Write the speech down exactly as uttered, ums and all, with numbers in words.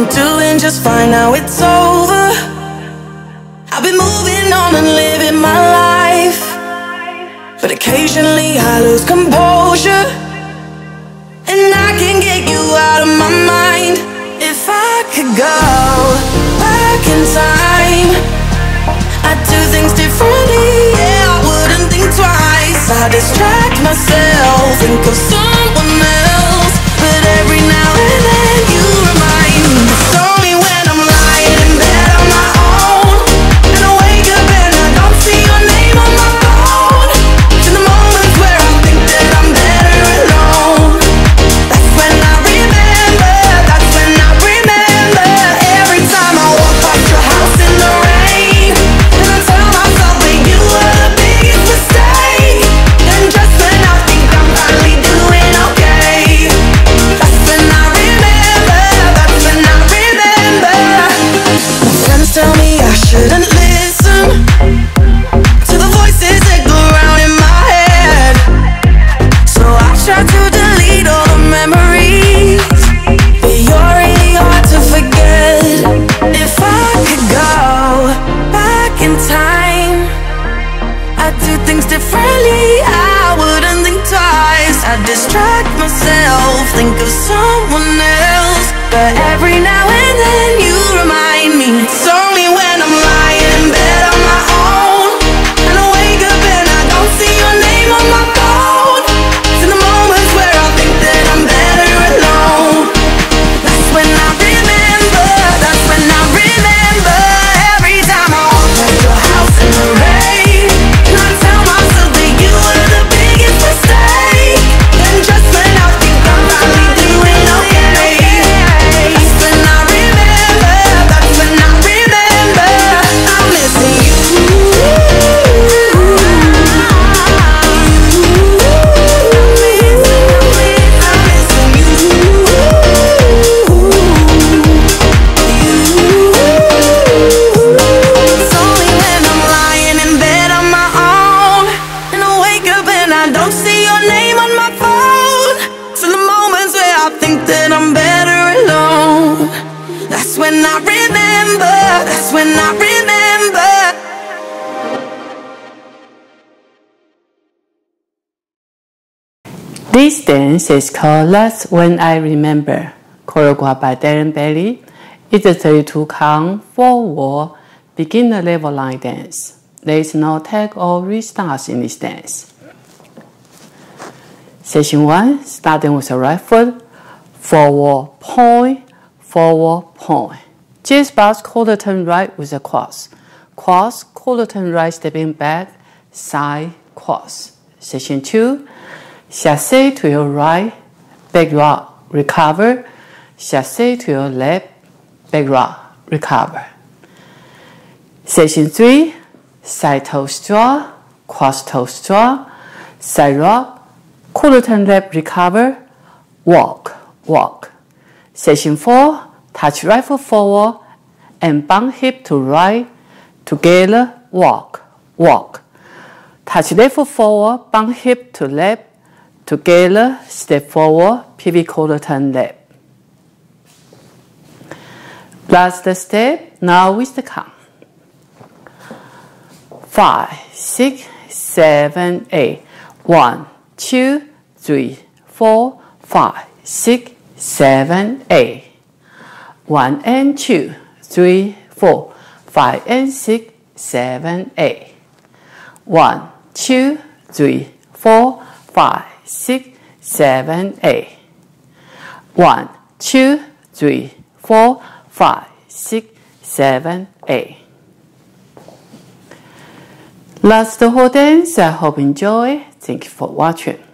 been doing just fine, now it's over. I've been moving on and living my life, but occasionally I lose composure, and I can't get you out of my mind. If I could go back in time, I'd do things differently, yeah, I wouldn't think twice. I distract myself, think of someone else, but every now and then you remind me. It's only when I'm lying in bed on my own, and I wake up and I don't see your name on my phone. It's in the moments where I think that I'm better alone. That's when I remember, that's when I remember. Every time I walk past your house in the rain, and I tell myself that you were the biggest mistake. And just when I think I'm finally doing okay, that's when I remember, that's when I remember. My friends tell me I shouldn't listen to the voices that go round in my head, so I try to delete all the memories, but you're really hard to forget. If I could go back in time, I'd do things differently, I wouldn't think twice. I'd distract myself, think of someone else, but every now and then you remind me. It's only when I'm lying in bed on my own, and I wake up and I don't see your name on my phone. It's in the moments where I think that I'm better alone. That's when I remember, that's when I remember. Every time I walk past your house in the rain, and I tell myself that you were the biggest mistake. And just when I think I'm finally doing okay, that's when I remember, that's when I remember. I'm missing you. I'm missing you. It's only when I'm lying in bed on my own, and I wake up and I don't see your name on my phone. It's in the moments where I think that I'm better alone. That's when I remember, that's when I remember. This dance is called That's When I Remember, choreographed by Darren Becky. It's a thirty-two count, forward, beginner level line dance. There is no tag or restarts in this dance. Session one, starting with the right foot, forward point, forward point. Just bounce quarter turn right with a cross. Cross, quarter turn right, stepping back, side, cross. Session two, chassé to your right, back rock, recover. Chassé to your left, back rock, recover. Session three, side toe straw, cross toe straw, side rock, quarter turn left, recover, walk, walk. Session four, touch right foot forward and bounce hip to right, together, walk, walk. Touch left foot forward, bounce hip to left, together, step forward, pivot quarter turn left. Last step, now with the count. Five, six, seven, eight. One, two, three, four, five, six, seven, eight. One and two, three, four, five and six, seven, eight. One, two, three, four, five, six, seven, eight. One, two, three, four, five, six, seven, eight. That's the whole dance. I hope you enjoy. Thank you for watching.